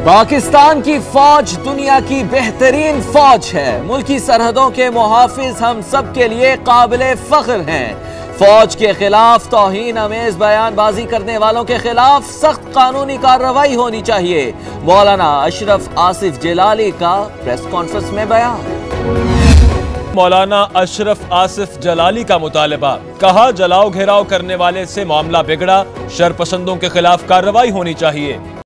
पाकिस्तान की फौज दुनिया की बेहतरीन फौज है। मुल्की सरहदों के मुहाफिज हम सब के लिए काबिले फख्र हैं। फौज के खिलाफ तौहीन अमेज बयानबाजी करने वालों के खिलाफ सख्त कानूनी कार्रवाई होनी चाहिए। मौलाना अशरफ आसिफ जलाली का प्रेस कॉन्फ्रेंस में बयान। मौलाना अशरफ आसिफ जलाली का मुतालबा, कहा जलाओ घेराव करने वाले से मामला बिगड़ा, शरपसंदों के खिलाफ कार्रवाई होनी चाहिए।